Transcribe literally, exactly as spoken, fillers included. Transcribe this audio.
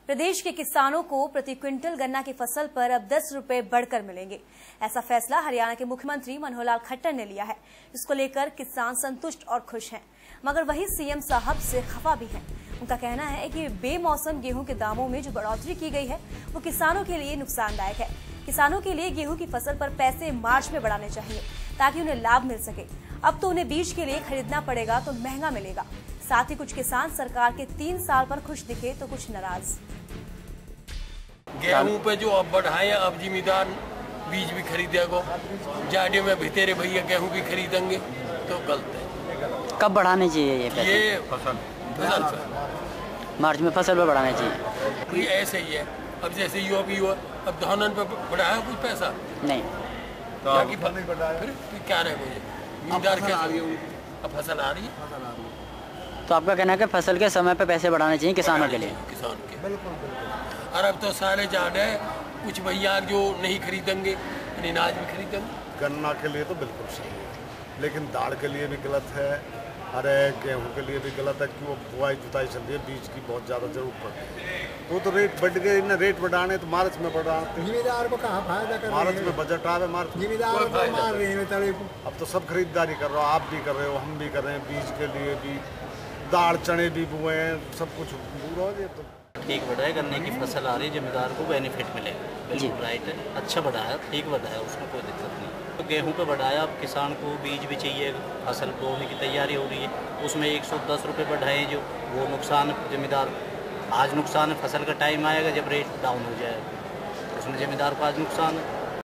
प्रदेश के किसानों को प्रति क्विंटल गन्ना की फसल पर अब दस रुपए बढ़कर मिलेंगे। ऐसा फैसला हरियाणा के मुख्यमंत्री मनोहर लाल खट्टर ने लिया है। इसको लेकर किसान संतुष्ट और खुश हैं, मगर वही सीएम साहब से खफा भी हैं। उनका कहना है कि बेमौसम गेहूं के दामों में जो बढ़ोतरी की गई है वो किसानों के लिए नुकसानदायक है। किसानों के लिए गेहूं की फसल पर पैसे मार्च में बढ़ाने चाहिए ताकि उन्हें लाभ मिल सके। अब तो उन्हें बीज के लिए खरीदना पड़ेगा तो महंगा मिलेगा। साथ ही कुछ किसान सरकार के तीन साल पर खुश दिखे तो कुछ नाराज। गेहूं पे जो अब बढ़ाए, अब जिम्मेदार बीज भी खरीदेगा। जाडे में भी तेरे भैया गेहूं भी खरीदेंगे तो गलत है। कब बढ़ाने चाहिए ये पैसे? ये फसल फसल पे मार्च में फसल पे बढ़ाने चाहिए। ये ऐसे ही है। अब जैसे युवा भी हुआ, अब धानन पे बढ़ाया कुछ पैसा नहीं तो बाकी फल नहीं बढ़ाया, फिर क्या रहे मुझे जिम्मेदार क्या आ रही है। अब फसल आ रही है तो आपका कहना है कि फसल के समय पे पैसे बढ़ाने चाहिए किसानों के लिए? किसान के बिल्कुल बिल्कुल। और अब तो सारे जान है, कुछ भैया जो नहीं खरीदेंगे अनाज भी खरीदेंगे। गन्ना के लिए तो बिल्कुल सही है, लेकिन दाल के लिए भी गलत है। अरे गेहूं के लिए भी गलत है कि वो बुआई जुताई चल रही है, बीज की बहुत ज़्यादा जरूरत पड़ती है। तो तो रेट बढ़ गए, इन्हें रेट बढ़ाने तो मार्च में बढ़ाते। जिम्मेदार को कहाँ फायदा कर मार्च में बजट आवे, मार्च जिम्मेदार को मार रहे हैं। अब तो सब खरीदारी कर रहे हो, आप भी कर रहे हो, हम भी कर रहे हैं। बीज के लिए भी दाल चने भी बुए हैं, सब कुछ पूरा हो गया। तो ठीक बढ़ाया, गन्ने की फसल आ रही है, जिम्मेदार को बेनिफिट मिलेगा। बिल्कुल राइट है, अच्छा बढ़ाया, ठीक बढ़ाया, उसमें कोई दिक्कत नहीं। तो गेहूं पे बढ़ाया, अब किसान को बीज भी चाहिए, फसल बोने की तैयारी हो रही है, उसमें एक सौ दस रुपये बढ़ाए जो वो नुकसान जिम्मेदार आज नुकसान है। फसल का टाइम आएगा जब रेट डाउन हो जाएगा, उसमें जिम्मेदार को आज नुकसान है।